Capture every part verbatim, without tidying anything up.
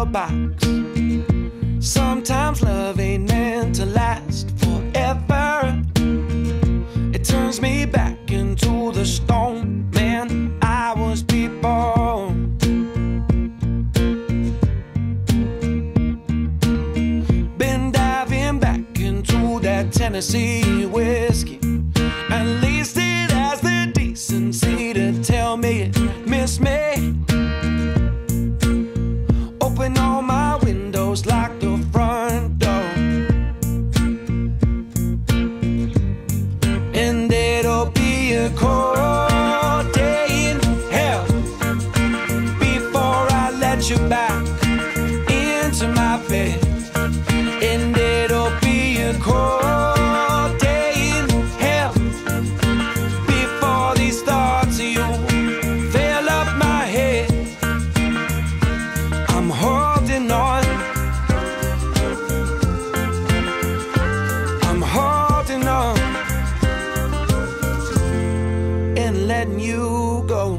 cardboard box. Sometimes love ain't meant to last forever. It turns me back into the stone man I was before. Been diving back into that Tennessee whiskey. At least it has the decency to tell me it miss me. Open all my windows, lock the front door, and it'll be a cold day in hell before I let you back into my bed. And it'll be a cold day in hell before these thoughts of you fill up my head. I'm holding on, I'm holding on, and letting you go.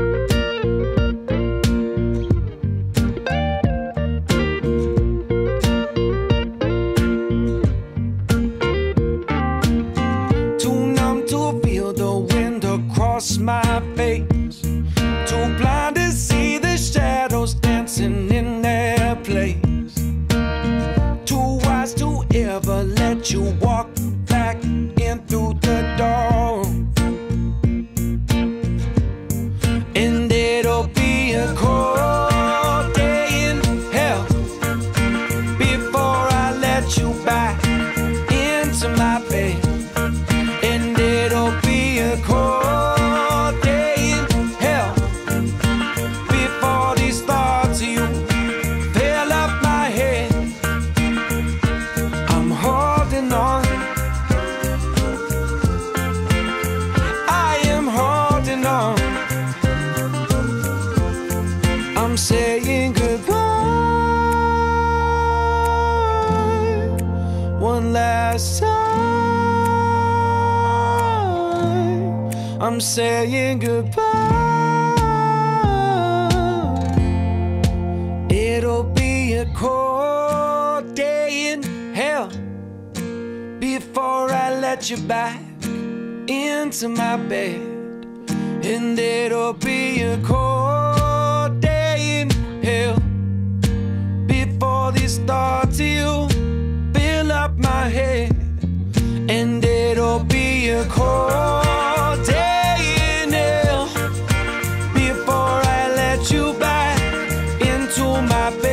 Too numb to feel the wind across my face, too blind to see the shadows dancing in their place, too wise to ever let you walk back in through the door. And it'll be a cold day in hell before I let you back into my bed. And it'll be a cold day in hell before these thoughts of you fill up my head. I'm holding on, I am holding on. I'm saying goodbye one last time. I'm saying goodbye. It'll be a cold day in hell before I let you back into my bed. And it'll be a cold day in hell before these thoughts of you fill up my head. And it'll be a cold day in hell before I let you back into my bed.